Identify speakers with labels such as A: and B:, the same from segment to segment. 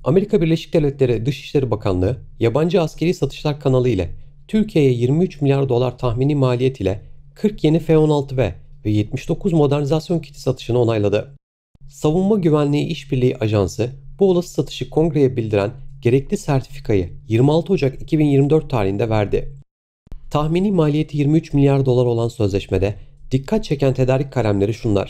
A: Amerika Birleşik Devletleri Dışişleri Bakanlığı, yabancı askeri satışlar kanalı ile Türkiye'ye 23 milyar dolar tahmini maliyet ile 40 yeni F-16V ve 79 modernizasyon kiti satışını onayladı. Savunma Güvenliği İşbirliği Ajansı, bu olası satışı kongreye bildiren gerekli sertifikayı 26 Ocak 2024 tarihinde verdi. Tahmini maliyeti 23 milyar dolar olan sözleşmede dikkat çeken tedarik kalemleri şunlar: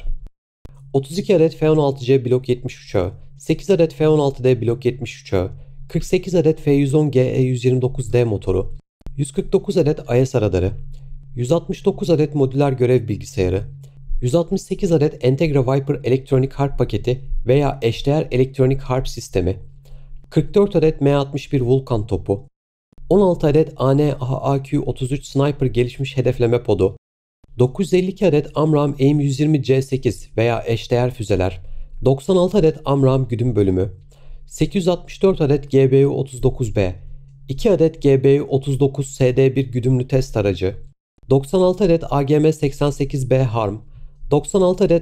A: 32 adet F-16C Blok 70 uçağı, 8 adet F-16D Blok 70 uçağı, 48 adet F-110GE-129D motoru, 149 adet IS radarı, 169 adet modüler görev bilgisayarı, 168 adet Entegre Viper elektronik harp paketi veya eşdeğer elektronik harp sistemi, 44 adet M61 Vulkan topu, 16 adet AN/AQ-33 Sniper gelişmiş hedefleme podu, 952 adet AMRAAM AIM-120C8 veya eşdeğer füzeler, 96 adet AMRAAM güdüm bölümü, 864 adet GBU-39B, 2 adet GBU-39SD1 güdümlü test aracı, 96 adet AGM-88B HARM, 96 adet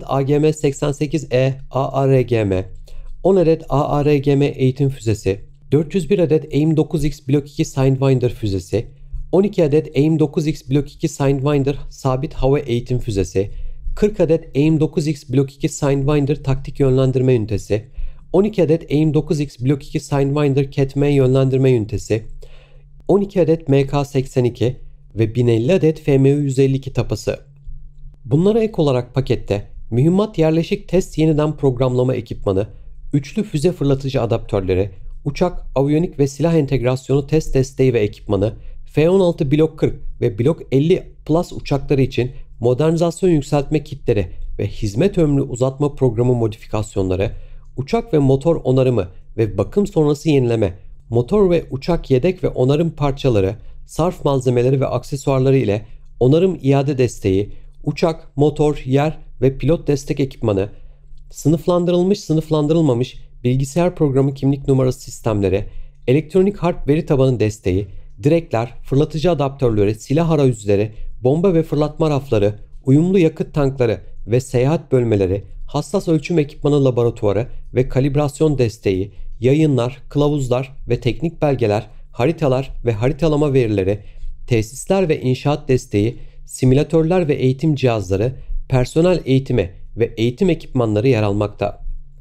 A: AGM-88E AARGM, 10 adet AARGM eğitim füzesi, 401 adet AIM-9X Blok 2 Sidewinder füzesi, 12 adet AIM-9X Blok 2 Sidewinder sabit hava eğitim füzesi, 40 adet AIM-9X Blok 2 Sidewinder taktik yönlendirme ünitesi, 12 adet AIM-9X Blok 2 Sidewinder ketme yönlendirme ünitesi, 12 adet MK82 ve 1050 adet FMU-152 tapası. Bunlara ek olarak pakette mühimmat yerleşik test yeniden programlama ekipmanı, üçlü füze fırlatıcı adaptörleri, uçak, aviyonik ve silah entegrasyonu test desteği ve ekipmanı, F-16 Blok 40 ve Blok 50 Plus uçakları için modernizasyon yükseltme kitleri ve hizmet ömrü uzatma programı modifikasyonları, uçak ve motor onarımı ve bakım sonrası yenileme, motor ve uçak yedek ve onarım parçaları, sarf malzemeleri ve aksesuarları ile onarım iade desteği, uçak, motor, yer ve pilot destek ekipmanı, sınıflandırılmış sınıflandırılmamış bilgisayar programı kimlik numarası sistemleri, elektronik harp veri tabanı desteği, direkler, fırlatıcı adaptörleri, silah arayüzleri, bomba ve fırlatma rafları, uyumlu yakıt tankları ve seyahat bölmeleri, hassas ölçüm ekipmanı laboratuvarı ve kalibrasyon desteği, yayınlar, kılavuzlar ve teknik belgeler, haritalar ve haritalama verileri, tesisler ve inşaat desteği, simülatörler ve eğitim cihazları, personel eğitimi ve eğitim ekipmanları yer almakta.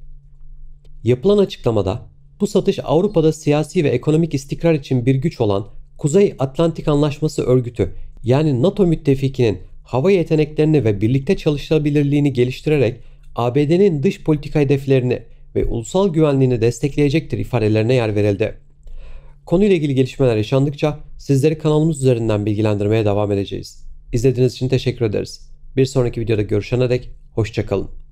A: Yapılan açıklamada bu satış Avrupa'da siyasi ve ekonomik istikrar için bir güç olan Kuzey Atlantik Anlaşması Örgütü yani NATO müttefikinin hava yeteneklerini ve birlikte çalışılabilirliğini geliştirerek ABD'nin dış politika hedeflerini ve ulusal güvenliğini destekleyecektir ifadelerine yer verildi. Konuyla ilgili gelişmeler yaşandıkça sizleri kanalımız üzerinden bilgilendirmeye devam edeceğiz. İzlediğiniz için teşekkür ederiz. Bir sonraki videoda görüşene dek hoşça kalın.